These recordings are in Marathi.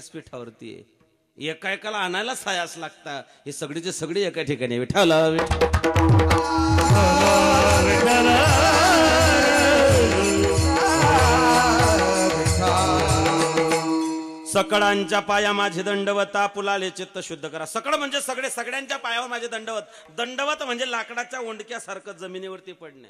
व्यासपीठावरती आहे. एका एकाला आणायला सायास लागता. हे सगळीचे सगळी एका ठिकाणी. विठ्ठल सकळांच्या पाया माझे दंडवत, आपुलाले चित्त शुद्ध करा. सकळ म्हणजे सगळे, सगळ्यांच्या पायावर माझे दंडवत. दंडवत म्हणजे लाकडाच्या ओंडक्यासारखं जमिनीवरती पडणे.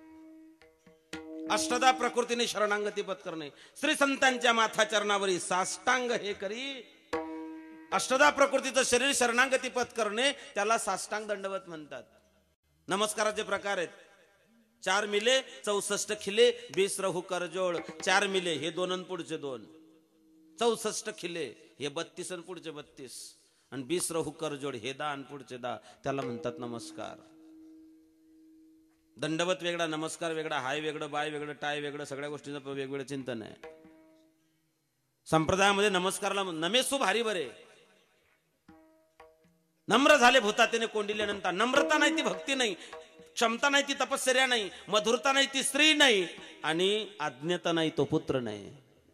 अष्टदा प्रकृतीने शरणांगती पत्करणे. श्री संतांच्या माथा चरणावरी साष्टांग हे करी. अष्टदा प्रकृतीचं शरीर शरणांगती पत्करणे, त्याला साष्टांग दंडवत म्हणतात. नमस्काराचे प्रकार आहेत. 4 मिले 64 खिले 20 रहू करजोळ. 4 मिले हे 2 आणि पुढचे 2. 64 खिले हे 32 आणि पुढचे 32. आणि 20 रहू करजोड हे 10 आणि पुढचे 10. त्याला म्हणतात नमस्कार. दंडवत वेगळा, नमस्कार वेगळा, हाय वेगळं, बाय वेगळं, टाय वेगळं, सगळ्या गोष्टींचं वेगवेगळं चिंतन आहे. संप्रदायामध्ये नमस्कारला नमेसू भारी बरे. नम्र झाले भूतातेने कोंडिल्यानंतर. नम्रता नाही ती भक्ती नाही, क्षमता नाही ती तपश्चर्या नाही, मधुरता नाही ती स्त्री नाही, आणि आज्ञता नाही तो पुत्र नाही.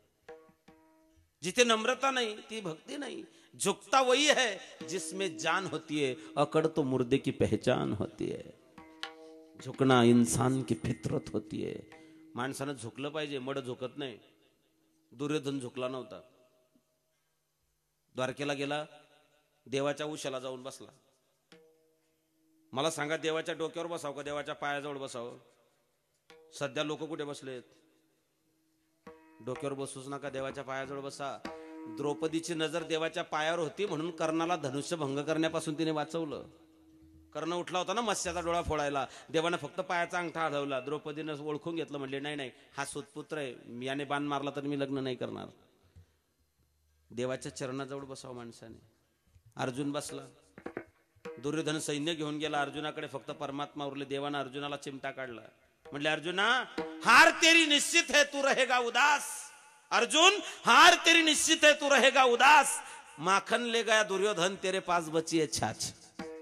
जिथे नम्रता नहीं ती भक्ति नहीं. झुकता वही है जिसमें जान होती है, अकड़ तो मुर्दे की पहचान होती है. झुकना इंसान की फितरत होती है. माणसानं झुकलं पाहिजे, मड झुकत नाही. दुर्योधन झुकला नव्हता. द्वारकेला गेला, देवाच्या उशाला जाऊन बसला. मला सांगा, देवाच्या डोक्यावर बसावं का देवाच्या पायाजवळ बसावं? सध्या लोक कुठे बसलेत? डोक्यावर बसूच नका, देवाच्या पायाजवळ बसा. द्रौपदीची नजर देवाच्या पायावर होती म्हणून कर्णाला धनुष्य भंग करण्यापासून तिने वाचवलं. कर्ण उठला होता ना मत्स्याचा डोळा फोडायला, देवाने फक्त पायाचा अंगठा हलवला. द्रौपदीने ओळखून घेतलं, म्हणले नाही नाही हा सुतपुत्र आहे, याने बाण मारला तर मी लग्न नाही करणार. देवाच्या चरणाजवळ बसावं माणसाने. अर्जुन बसला. दुर्योधन सैन्य घेऊन गेला. अर्जुनाकडे फक्त परमात्मा उरले. देवाने अर्जुनाला चिमटा काढला. म्हणले, अर्जुना हार तेरी निश्चित है तू रहेगा उदास. अर्जुन हार तेरी निश्चित है तू रहेगा उदास. माखन ले गया दुर्योधन तेरे पास बची है छाछ.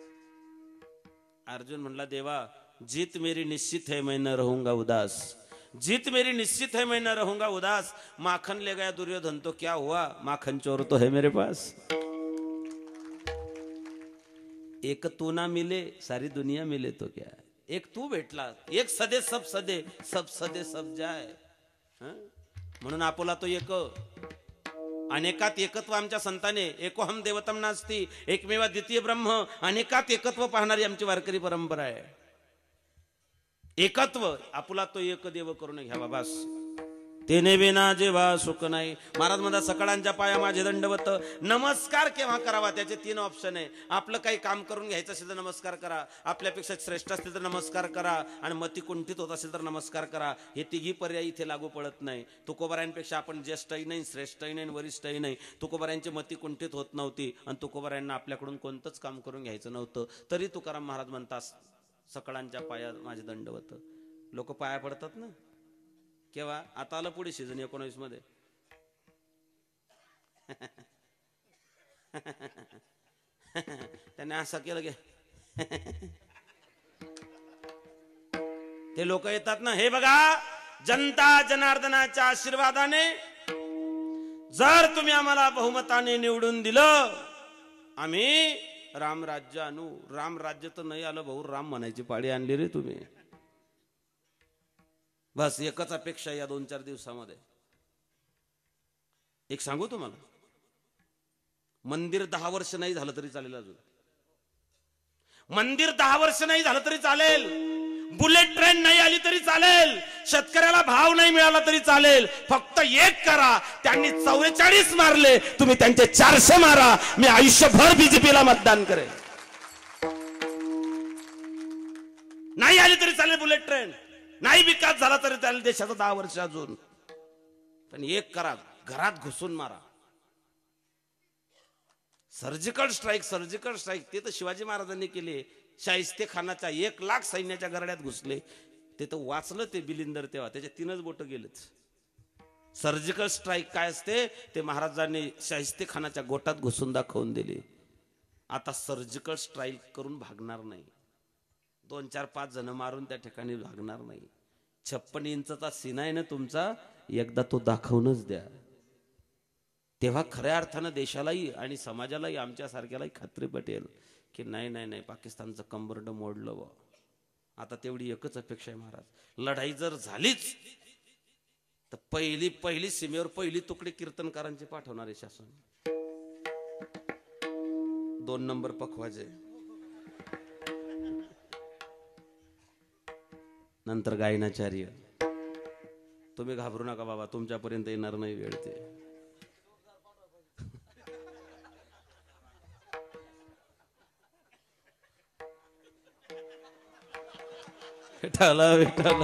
अर्जुन म्हणला, देवा जीत मेरी निश्चित है मैं न रहूंगा उदास. जीत मेरी निश्चित है मैं न रहूंगा उदास. माखन ले गया दुर्योधन तो क्या हुआ, माखन चोर तो है मेरे पास. एक तू ना मिले सारी दुनिया मिले तो क्या. एक तू भेटला, एक सदे सब सदे, सब सदे सब जाय. म्हणून आपोला तो एक. अनेकात एकत्व आमच्या संताने. एकोहम देवतम नास्ती, एकमेवा द्वितीय ब्रह्म. अनेकात एकत्व पाहणारी आमची वारकरी परंपरा आहे. एकत्व, आपुला तो एक देव करून घ्यावा बस. तेने बिना जेवा सुख नाही. महाराज म्हणतात, सकळांच्या पाया माझे दंडवत. नमस्कार केव्हा करावा त्याचे 3 ऑप्शन आहे. आपलं काही काम करून घ्यायचं असेल तर नमस्कार करा, आपल्यापेक्षा श्रेष्ठ असतील तर नमस्कार करा, आणि मती कुंठित होत असेल तर नमस्कार करा. हे तिघी पर्याय इथे लागू पडत नाही. तुकोबारायांपेक्षा आपण ज्येष्ठही नाही, श्रेष्ठही नाही, वरिष्ठही नाही. तुकोबारायांची मती कुंठित होत नव्हती, आणि तुकोबारायांना आपल्याकडून कोणतंच काम करून घ्यायचं नव्हतं. तरी तुकाराम महाराज म्हणतात, सकळांच्या पाया माझे दंडवत. लोक पाया पडतात ना केव्हा? आता आलं पुढे सीझन 19 मध्ये. त्याने असं केलं की ते लोक येतात ना, हे बघा जनता जनार्दनाच्या आशीर्वादाने जर तुम्ही आम्हाला बहुमताने निवडून दिलं, आम्ही रामराज्य आणू. रामराज्य तर नाही आलं भाऊ, राम म्हणायची पाळी आणली रे तुम्ही. बस एकच अपेक्षा या 2-4 दिवसामध्ये. एक सांगू तुम्हाला, मंदिर 10 वर्ष नाही झालं तरी चालेल. अजून मंदिर 10 वर्ष नाही झालं तरी चालेल. बुलेट ट्रेन नाही आली तरी चालेल. शेतकऱ्याला भाव नाही मिळाला तरी चालेल. फक्त एक करा, त्यांनी 44 मारले, तुम्ही त्यांचे 400 मारा. मी आयुष्यभर बीजेपीला मतदान करेन. नाही आली तरी चालेल बुलेट ट्रेन, नाही विकास झाला तरी चालेल देशाचा 10 वर्ष अजून. पण एक करा, घरात घुसून मारा. सर्जिकल स्ट्राईक, सर्जिकल स्ट्राईक ते तर शिवाजी महाराजांनी केले. शाहिस्ते खानाच्या 1 लाख सैन्याच्या गरड्यात घुसले. ते तर वाचलं ते बिलिंदर तेव्हा, त्याच्या 3च बोट गेलेच. सर्जिकल स्ट्राईक काय असते ते महाराजांनी शाहिस्ते खानाच्या गोटात घुसून दाखवून दिले. आता सर्जिकल स्ट्राईक करून भागणार नाही. 2-4-5 जण मारून त्या ठिकाणी भागणार नाही. 56 इंचचा सीना आहे ना तुमचा, एकदा तो दाखवूनच द्या. तेव्हा खऱ्या अर्थानं देशालाही आणि समाजालाही आमच्यासारख्यालाही खात्री पटेल की नाही नाही नाही, पाकिस्तानचं कंबरडं मोडलं व आता तेवढी एकच अपेक्षा आहे महाराज, लढाई जर झालीच तर पहिली सीमेवर पहिली तुकडी कीर्तनकारांची पाठवणारे शासन, 2 नंबर पखवाजे, नंतर गायनाचार्य. तुम्ही घाबरू नका बाबा, तुमच्यापर्यंत येणार नाही वेळ ते. विठाला विठाला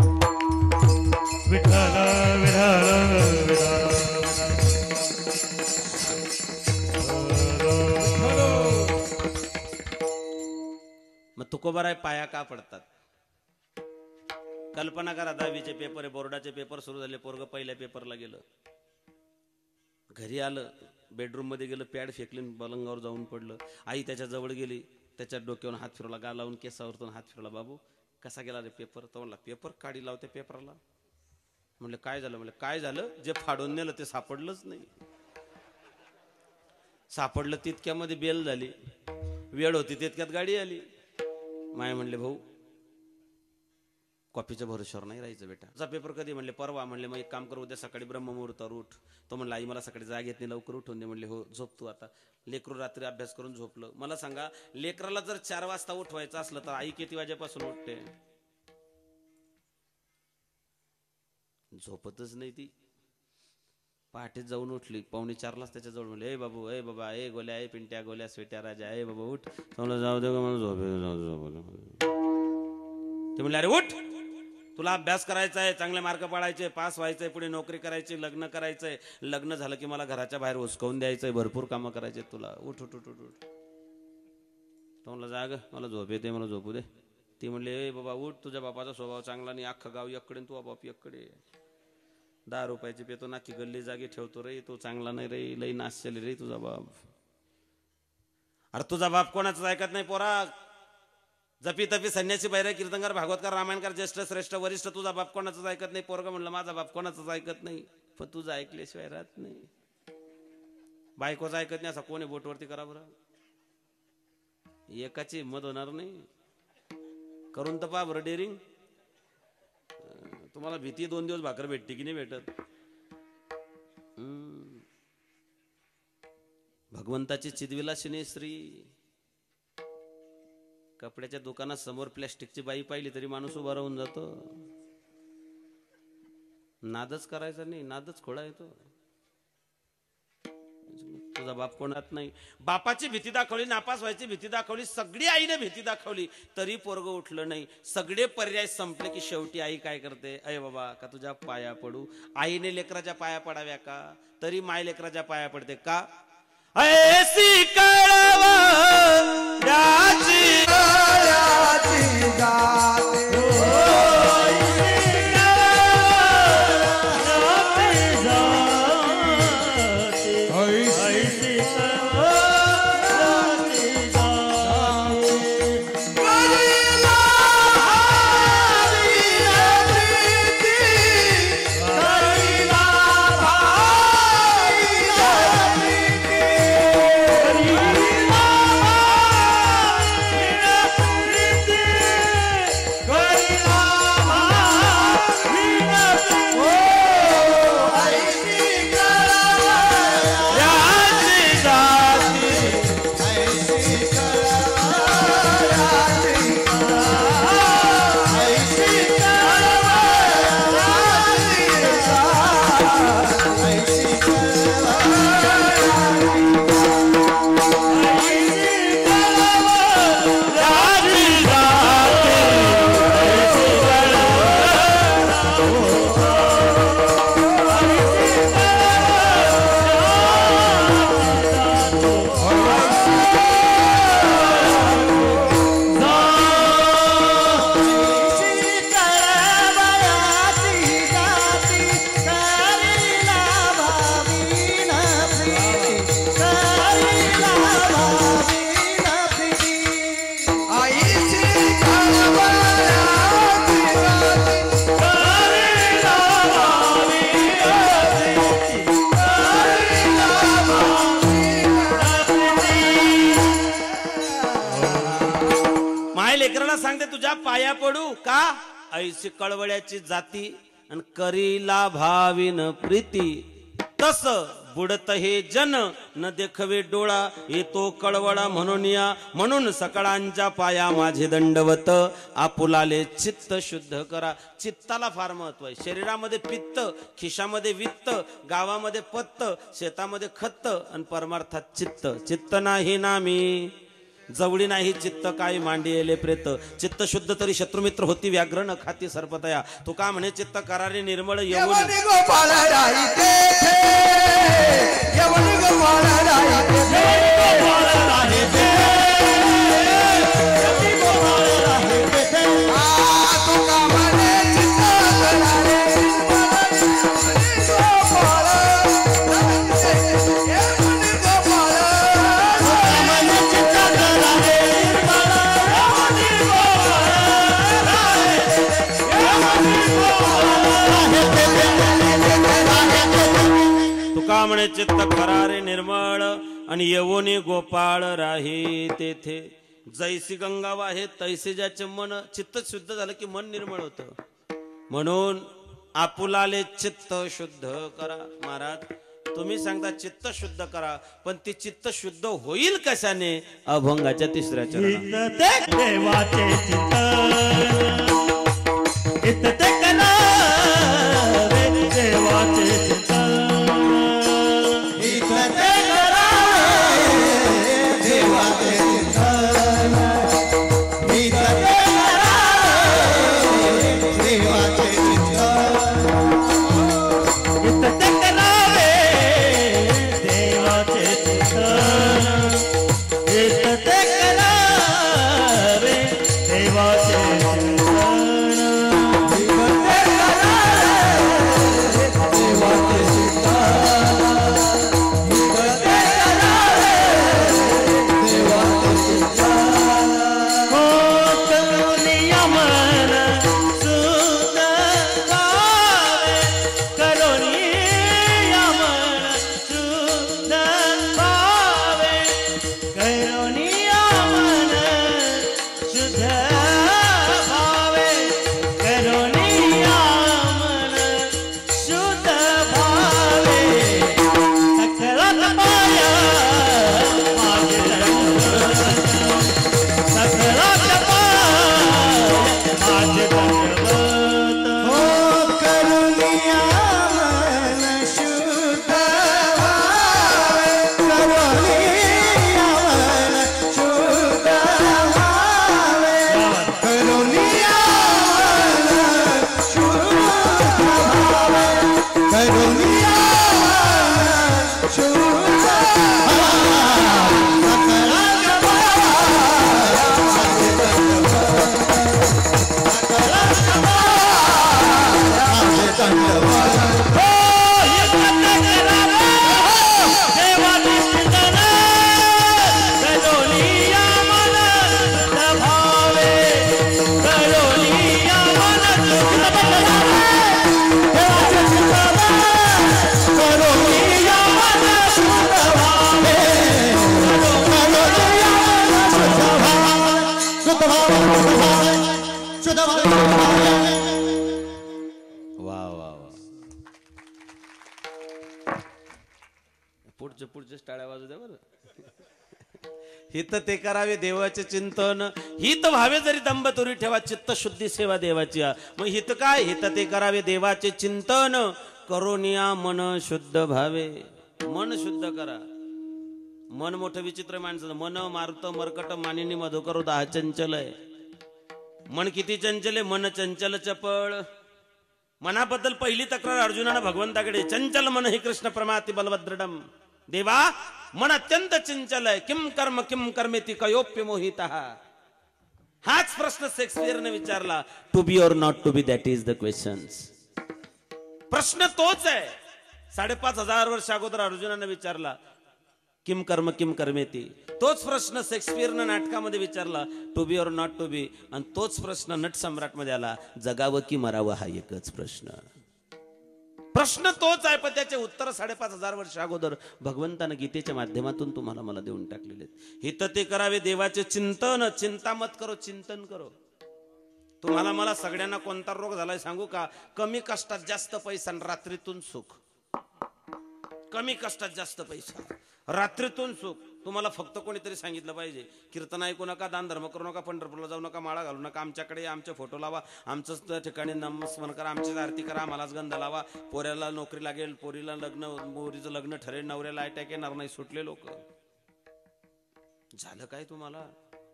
विठाला विठाला. मग तुकोबाराय पाया का पडतात? कल्पना करा, 10वीचे पेपर आहे, बोर्डाचे पेपर सुरू झाले, पोरग पहिल्या पेपरला गेलं, घरी आलं, बेडरूम मध्ये गेलं, पॅड फेकली, पलंगावर जाऊन पडलं. आई त्याच्या जवळ गेली, त्याच्या डोक्यावरून हात फिरवला, गा लावून केसावरतून हात फिरवला, बाबू कसा गेला रे पेपर? तो म्हणला पेपर काढी लावते पेपरला. म्हणले काय झालं? म्हणले काय झालं, जे फाडून नेलं ते सापडलंच नाही. सापडलं तितक्यामध्ये बेल झाली, वेळ होती तितक्यात गाडी आली. माय म्हणले भाऊ कॉपीच्या भरोश्यावर नाही राहायचं बेटा. तुझा पेपर कधी? म्हणले परवा. म्हणले मग एक काम कर, उद्या सकाळी ब्रह्ममुहूर्तावर उठ. तो म्हणला आई मला सकाळी जाग येत नाही, लवकर उठून दे. म्हणले हो झोप तू आता. लेकरू रात्री अभ्यास करून झोपलं. मला सांगा, लेकराला जर 4 वाजता उठवायचं असलं तर आई किती वाजेपासून उठते? झोपतच नाही ती. पहाटेच जाऊन उठली, 3:45लाच त्याच्या जवळ. म्हणले ए बाबू, ए बाबा, ए गोल्या, ए पिंट्या, गोल्या, स्वेट्या, राजा, ए बाबा उठ. मला जाऊ दे, मला झोप. ते म्हणले अरे उठ, तुला अभ्यास करायचा आहे, चांगले मार्क पाडायचे, पास व्हायचंय, पुढे नोकरी करायची, लग्न करायचंय, लग्न झालं की मला घराच्या बाहेर हुसकावून द्यायचंय, भरपूर कामं करायचे तुला, उठ उठ उठ उठ उठ. तो म्हणला जाग, मला झोप येते, मला झोपू दे. ती म्हणले ए बाबा उठ, तुझ्या बापाचा स्वभाव चांगला नाही, अख्खं गाव एककडे, तू बाप एककडे, 10 रुपयाचे पेतो ना की गल्ली जागी ठेवतो रे, तो चांगला नाही रे, लई नाचले रे तुझा बाप. अरे तुझा बाप कोणाच ऐकत नाही पोरा, जपी तपी संन्यासी, बैरे, कीर्तनकार, भागवतकार, रामायणकार, ज्येष्ठ श्रेष्ठ वरिष्ठ, तुझा बाप कोणाच ऐकत नाही. पोरगा म्हणलं माझा बाप कोणाच ऐकत नाही, पण तुझं ऐकल्याशिवाय राहत नाही. बायकोच ऐकत नाही असा कोणी बोटवरती करा बरं, एकाची हिंमत होणार नाही. करून तर पहा बरं डेअरिंग. तुम्हाला भीती 2 दिवस भाकर भेटते की नाही भेटत? भगवंताची चिदविलासिनी स्त्री. कपड्याच्या दुकानात समोर प्लॅस्टिकची बाई पाहिली तरी माणूस उभा राहून जातो. नादच करायचा नाही, नादच खोडा येतो. तुझा बाप कोणात नाही. बापाची भीती दाखवली, नापास व्हायची भीती दाखवली, सगळी आईने भीती दाखवली, तरी पोरग उठलं नाही. सगळे पर्याय संपले की शेवटी आई काय करते? अय बाबा का तुझ्या पाया पडू? आईने लेकराच्या पाया पडाव्या का? तरी माय लेकराच्या पाया पडते का? ऐसी कळवा Hare मला सांगते तुझ्या पाया पडू का ऐशी कळवळ्याची जाती आणि करीला भाविन प्रीती तस बुडत हे जन न देखवे डोळा येतो कळवळा म्हणून या म्हणून सकळांच्या पाया माझे दंडवत आपुलाले चित्त शुद्ध करा. चित्ताला फार महत्व आहे. शरीरामध्ये पित्त, खिशामध्ये वित्त, गावामध्ये पत्त, शेतामध्ये खत्त आणि परमार्थात चित्त. चित्त नाही नामी जवळी नाही चित्त काय मांडी येले प्रेत. चित्त शुद्ध तरी शत्रुमित्र होती व्याघ्र न खाती सर्पतया. तू का म्हणे चित्त करारे निर्मळ येऊन म्हणे चित्त करारे निर्मळ आणि यवोनी गोपाळ राही तेथे. जैसी गंगा वाहे तैसे ज्याचे मन. चित्त शुद्ध झालं की मन निर्मळ होतं. म्हणून आपुलाले चित्त शुद्ध करा. महाराज तुम्ही सांगता चित्त शुद्ध करा पण ती चित्त शुद्ध होईल कशाने. अभंगाच्या तिसऱ्या चरणात देवाचे चित्त देवाचे चित्त पुढचे टाळ्या वाजू द्या बरं. हित ते करावे देवाचे चिंतन हित व्हावे जरी दंब तुरी ठेवा चित्त शुद्धी सेवा देवाची. मग हित काय हित ते करावे देवाचे चिंतन करोनिया मन शुद्ध भावे. मन शुद्ध करा. मन मोठं विचित्र माणसं. मन मारुत मरकट मानिनी मधुकर दाह चंचल आहे. मन किती चंचल आहे. मन चंचल चपळ. मनाबद्दल पहिली तक्रार अर्जुनानं भगवंताकडे. चंचल मन हे कृष्ण प्रमाती बलवद्रडम. देवा मन अत्यंत चंचल आहे. किम कर्मेती कयोप्य मोहिता. हाच प्रश्न शेक्सपियरने विचारला. To be or not to be that is the question. प्रश्न तोच आहे. 5,500 वर्ष अगोदर अर्जुनाने विचारला किम कर्मेती. तोच प्रश्न शेक्सपियरने नाटकामध्ये विचारला to be or not to बी. आणि तोच प्रश्न नट सम्राट मध्ये आला जगावं की मरावं. हा एकच प्रश्न. प्रश्न तोच आहे पण त्याचे उत्तर 5,500 वर्ष अगोदर भगवंतानं गीतेच्या माध्यमातून तुम्हाला मला देऊन टाकलेले. हित ते करावे देवाचे चिंतन. चिंता मत करो चिंतन करो. तुम्हाला मला सगळ्यांना कोणता रोग झालाय सांगू का? कमी कष्टात जास्त पैसा आणि रात्रीतून सुख. कमी कष्टात जास्त पैसा, रात्रीतून सुख. तुम्हाला फक्त कोणीतरी सांगितलं पाहिजे, कीर्तन ऐकू नका, दान धर्म करू नका, पंढरपूरला जाऊ नका, माळा घालू नका, आमच्याकडे आमचे फोटो लावा, आमचंच त्या ठिकाणी नामस्मरण करा, आमचीच आरती करा, आम्हालाच गंध लावा, पोऱ्याला नोकरी लागेल, पोरीला लग्न, पोरीचं लग्न ठरेल, नवऱ्याला अटॅक येणार नाही. सुटले लोक. झालं काय तुम्हाला?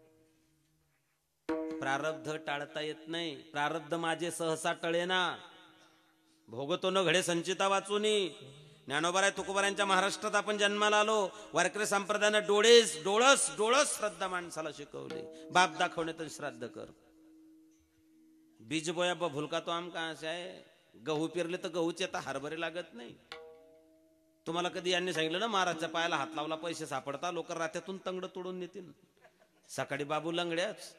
प्रारब्ध टाळता येत नाही. प्रारब्ध माझे सहसा टळेना, भोगतो न घडे संचिता वाचुनी. ज्ञानोबाराय तुकोबारायांच्या महाराष्ट्रात आपण जन्माला आलो. वारकरी संप्रदायानं डोळस श्रद्धा माणसाला शिकवली. बाप दाखवणे तर श्राद्ध कर. बीज बोया भुलका तो आम कहां से आहे. गहू पेरले तर गहूचे आता हरभरे लागत नाही. तुम्हाला कधी यांनी सांगितलं ना, महाराजच्या पायाला हात लावला पैसे सापडता, लोक रात्यातून तंगड तोडून नेतील. सकाळी बाबू लंगड्याच.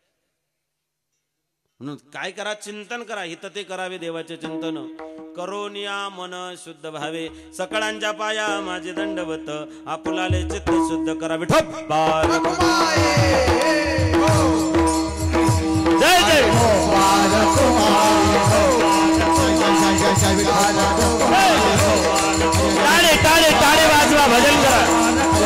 म्हणून काय करा, चिंतन करा. हित ते करावे देवाचे चिंतन. करोन या मन शुद्ध भावे, सकळांच्या पाया माझे दंडवत. आपुलाले चित्त शुद्ध करावे. ठोप बालक जय जय टाळे टाळे टाळे वाजवा, भजन करा.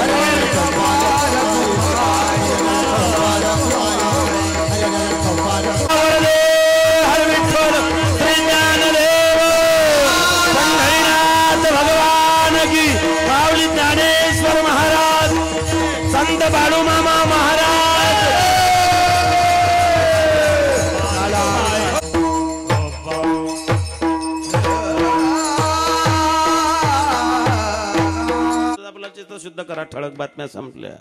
ज्ञानेश्वर महाराज, संत बाळू मामा महाराज. आपला चित्त शुद्ध करा. ठळक बातम्या संपल्या,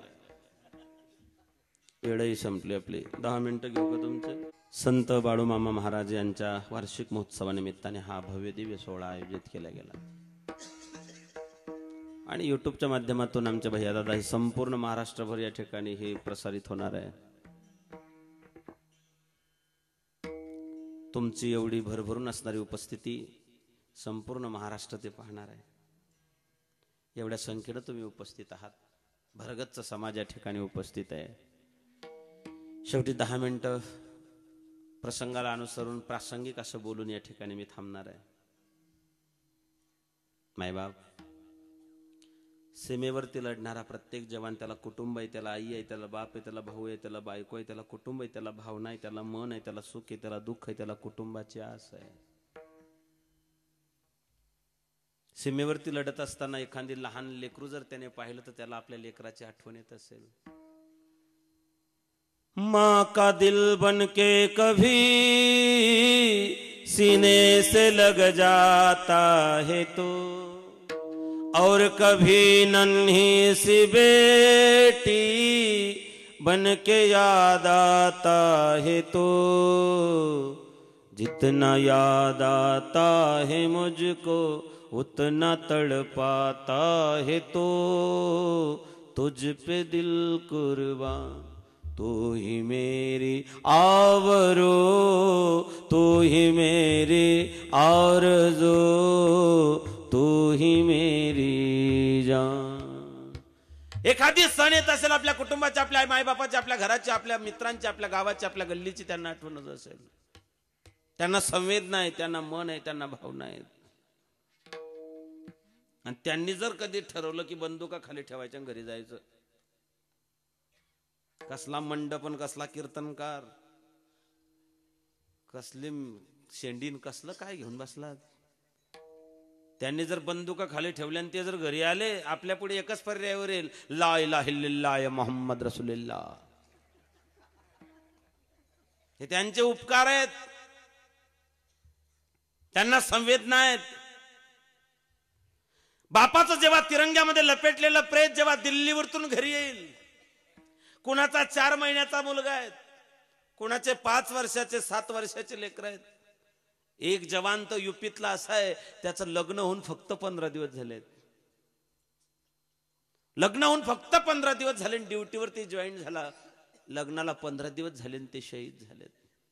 वेळही संपली आपली. 10 मिनिटं घेऊ का तुमचे? संत बाळू मामा महाराज यांच्या वार्षिक महोत्सवानिमित्ताने हा भव्य दिव्य सोहळा आयोजित केला गेला आणि युट्यूबच्या माध्यमातून आमच्या भैया दादा हे संपूर्ण महाराष्ट्रभर या ठिकाणी हे प्रसारित होणार आहे. तुमची एवढी भरभरून असणारी उपस्थिती संपूर्ण महाराष्ट्र ते पाहणार आहे. एवढ्या संख्येनं तुम्ही उपस्थित आहात. भरगच्च समाज या ठिकाणी उपस्थित आहे. शेवटी 10 मिनिटं प्रसंगाला अनुसरून प्रासंगिक असं बोलून या ठिकाणी मी थांबणार आहे. मायबाप, सीमेवरती लढणारा प्रत्येक जवान, त्याला कुटुंब आहे, त्याला आई आहे, त्याला बाप आहे, त्याला भाऊ आहे, त्याला बायको आहे, त्याला कुटुंब आहे, त्याला भावना आहे, त्याला मन आहे, त्याला सुख आहे, त्याला दुःख आहे, त्याला कुटुंबाची आस आहे. सीमेवरती लढत असताना एखादी लहान लेकरू जर त्याने पाहिलं तर त्याला आपल्या लेकराची आठवण येत असेल. माँ का दिल बन के कभी सीने से लग जाता है तो, और कभी नन्ही सी बेटी बन के याद आता है तो, जितना याद आता है मुझको उतना तड़पाता है तो, तुझ पे दिल कुर्बान, तू ही मेरी आवरो, तू ही मेरी आरज़ू, तू ही मेरी जान. एखादी सण येत असेल आपल्या कुटुंबाची, आपल्या मायबापाची, आपल्या घराची, आपल्या मित्रांची, आपल्या गावाची, आपल्या गल्लीची, त्यांना आठवणच असेल. त्यांना संवेदना आहे, त्यांना मन आहे, त्यांना भावना आहेत. आणि त्यांनी जर कधी ठरवलं की बंदुका खाली ठेवायच्या घरी जायचं, कसला मंडपन, कसला कीर्तनकार, कसली शेंडीन, कसलं काय घेऊन बसला. त्यांनी जर बंदुका खाली ठेवल्या आणि ते जर घरी आले, आपल्या पुढे एकच पर्यायावर येईल, ला इलाहा इल्लल्लाह मुहम्मद रसूलुल्लाह. हे त्यांचे उपकार आहेत, त्यांना संवेदना आहेत. बापाचं जेव्हा तिरंग्यामध्ये लपेटलेलं प्रेत जेव्हा दिल्लीवरतून घरी येईल, कुणाचा 4 महिन्याचा मुलगा आहे, कुणाचे 5 वर्षाचे 7 वर्षाचे लेकर आहेत. एक जवान तर युपीतला असा आहे, त्याचं लग्न होऊन फक्त 15 दिवस झालेत. लग्न होऊन फक्त 15 दिवस झाले, ड्युटीवरती जॉईन झाला, लग्नाला 15 दिवस झाले ते शहीद झालेत.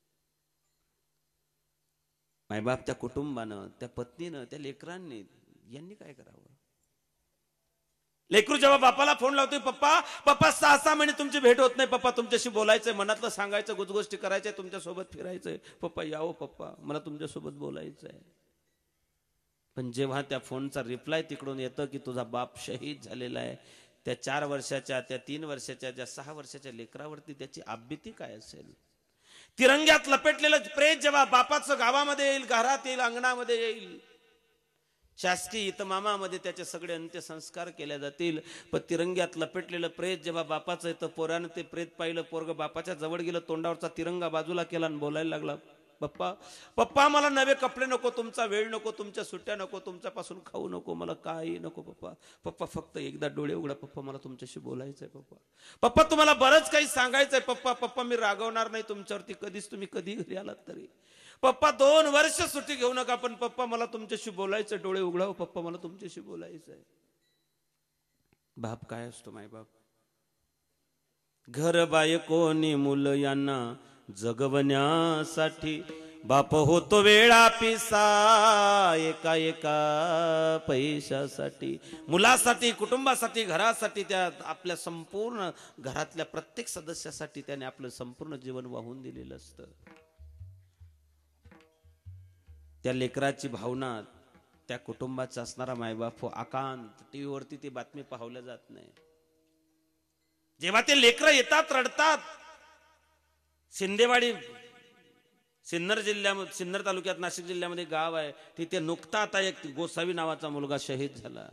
मायबाप, त्या कुटुंबानं, त्या पत्नीनं, त्या लेकरांनी, यांनी काय करावं? लेकरू जेव्हा बापाला फोन लावतोय, पप्पा पप्पा 6 महिने तुमची भेट होत नाही, पप्पा तुमच्याशी बोलायचंय, मनातलं सांगायचं, गुजगोष्टी करायच्या, तुमच्यासोबत फिरायचंय, पप्पा यावं पप्पा मला तुमच्यासोबत बोलायचंय. पण जेव्हा त्या फोनचा रिप्लाय तिकडून येतं की तुझा बाप शहीद झालेला आहे, त्या 4 वर्षाच्या, त्या 3 वर्षाच्या, ज्या 6 वर्षाच्या लेकरावरती त्याची आभीती काय असेल. तिरंग्यात लपेटलेलं प्रेत जेव्हा बापाचं गावामध्ये येईल, घरात येईल, अंगणामध्ये येईल, शासकीय इतमामामध्ये त्याचे सगळे अंत्यसंस्कार केले जातील, पण तिरंग्यात लपेटलेलं प्रेत जेव्हा बापाचं येतं, पोरानं ते प्रेत पाहिलं, पोरग बापाच्या जवळ गेलं, तोंडावरचा तिरंगा बाजूला केला आणि बोलायला लागला, पप्पा पप्पा मला नवे कपडे नको, तुमचा वेळ नको, तुमच्या सुट्ट्या नको, तुमच्यापासून खाऊ नको, मला काही नको पप्पा. पप्पा फक्त एकदा डोळे उघडा पप्पा, मला तुमच्याशी बोलायचंय पप्पा. पप्पा तुम्हाला बरंच काही सांगायचंय पप्पा. पप्पा मी रागवणार नाही तुमच्यावरती कधीच, तुम्ही कधी घरी आलात तरी. पप्पा 2 वर्ष सुट्टी घेऊ नका, पण पप्पा मला तुमच्याशी बोलायचंय, डोळे उघडाव पप्पा, मला तुमच्याशी बोलायचंय. बाप काय असतो माय बाप. घर बायकोनी मुलं यांना जगवण्यासाठी बाप होतो वेळा पिसा, एका एका पैशासाठी, मुलासाठी, कुटुंबासाठी, घरासाठी, त्या आपल्या संपूर्ण घरातल्या प्रत्येक सदस्यासाठी त्याने आपलं संपूर्ण जीवन वाहून दिलेलं असतं. त्या लेकराची भावना, त्या कुटुंबाचा असणारा मायबाप आकांत टीव्हीवरती ती बातमी पाहवल्या जात नाही. जेव्हा ते लेकरं येतात, रडतात. शिंदेवाडी सिन्नर तालुक्यात नाशिक जिल्ह्यामध्ये गाव आहे, तिथे नुकता आता एक गोसावी नावाचा मुलगा शहीद झाला.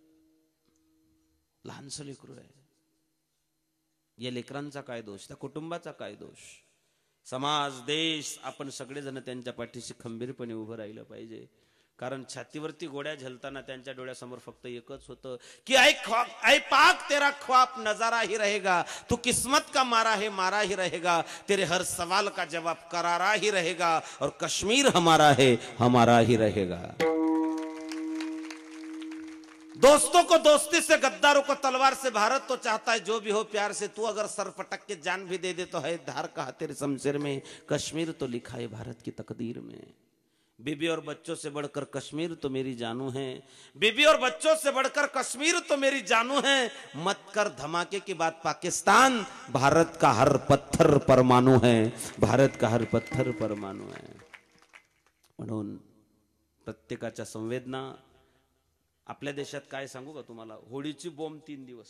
लहानसं लेकरू आहे. या लेकरांचा काय दोष, त्या कुटुंबाचा काय दोष. समाज, देश, आपण सगळेजण त्यांच्या पाठीशी खंबीरपणे उभं राहिलं पाहिजे. कारण छातीवरती गोळ्या झेलताना त्यांच्या डोळ्यासमोर फक्त एकच होतं की ऐ पाक तेरा ख्वाब नजारा ही रहेगा, तू किस्मत का मारा है मारा ही रहेगा, तेरे हर सवाल का जवाब करारा ही रहेगा, और कश्मीर हमारा है हमारा ही रहेगा. दोस्तों को दोस्ती से, गद्दारों को तलवार से, भारत तो चाहता है जो भी हो प्यार से, तू अगर सर पटक के जान भी दे दे तो है धार कहा तेरे शमशीर में, कश्मीर तो लिखा है भारत की तकदीर में. बीबी और बच्चों से बढ़कर कश्मीर तो मेरी जानू है, बीबी और बच्चों से बढ़कर कश्मीर तो मेरी जानू है, मत कर धमाके की बात पाकिस्तान, भारत का हर पत्थर परमाणु है, भारत का हर पत्थर परमाणु है. म्हणून प्रत्येकाच्या संवेदना. आपल्या देशात काय सांगू का तुम्हाला, होळीची बोंब 3 दिवस.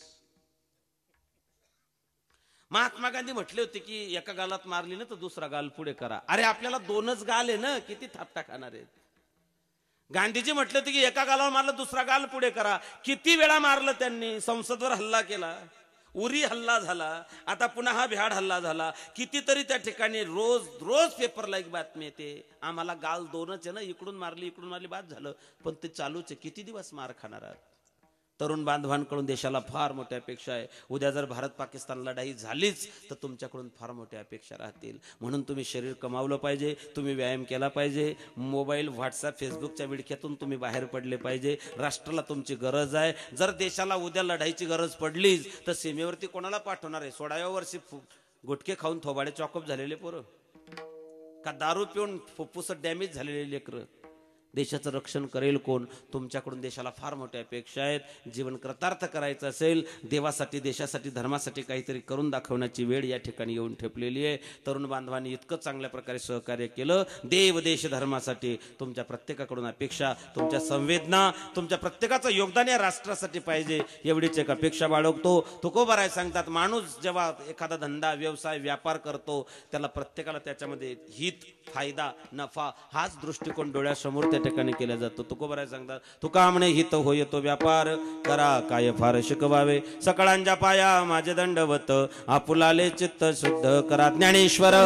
महात्मा गांधी म्हटले होते की एका गालात मारली ना तर दुसरा गाल पुढे करा. अरे आपल्याला 2च गाल आहे ना, किती थापटा खाणार आहेत. गांधीजी म्हटले होते की एका गालावर मारलं दुसरा गाल पुढे करा. किती वेळा मारलं त्यांनी. संसदवर हल्ला केला, उरी हल्ला झाला, आता पुन्हा हा बिहाड हल्ला झाला. कितीतरी त्या ठिकाणी रोज पेपरला एक बातमी येते, आम्हाला गाल 2च आहे ना, इकडून मारली बाद झालं. पण ते चालूच आहे. किती दिवस मार खाणार आहात. तरुण बांधवांकडून देशाला फार मोठ्या अपेक्षा आहे. उद्या जर भारत पाकिस्तान लढाई झालीच तर तुमच्याकडून फार मोठ्या अपेक्षा राहतील. म्हणून तुम्ही शरीर कमावलं पाहिजे, तुम्ही व्यायाम केला पाहिजे, मोबाईल, व्हॉट्सअप, फेसबुकच्या विडख्यातून तुम्ही बाहेर पडले पाहिजे. राष्ट्राला तुमची गरज आहे. जर देशाला उद्या लढाईची गरज पडलीच तर सीमेवरती कोणाला पाठवणार आहे. 16व्या वर्षी गुटखे खाऊन थोबाडे चॉकअप झालेले पोरं, का दारू पिऊन फुफ्फुस डॅमेज झालेले लेकरं. देशाचं रक्षण करेल कोण. तुमच्याकडून देशाला फार मोठ्या अपेक्षा आहेत. जीवन कृतार्थ करायचं असेल, देवासाठी, देशासाठी, धर्मासाठी काहीतरी करून दाखवण्याची वेळ या ठिकाणी येऊन ठेपलेली आहे. तरुण बांधवांनी इतकं चांगल्या प्रकारे सहकार्य केलं. देव, देश, धर्मासाठी तुमच्या प्रत्येकाकडून अपेक्षा, तुमच्या संवेदना, तुमच्या प्रत्येकाचं योगदान या राष्ट्रासाठी पाहिजे, एवढीच एक अपेक्षा बाळगतो. तुकोबाराय सांगतात, माणूस जेव्हा एखादा धंदा, व्यवसाय, व्यापार करतो त्याला प्रत्येकाला त्याच्यामध्ये हित, फायदा, नफा हाच दृष्टिकोन डोळ्यासमोर त्या ठिकाणी केला जातो. तुकोबाराय सांगतात, तुका म्हणे हित होय तो व्यापार, करा काय फार शिकवावे, सकळांच्या पाया माझे दंडवत, आपुलाले चित्त शुद्ध करा. ज्ञानेश्वर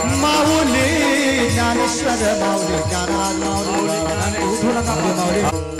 माऊली, ज्ञानेश्वर माऊली, ज्ञानराज माऊली,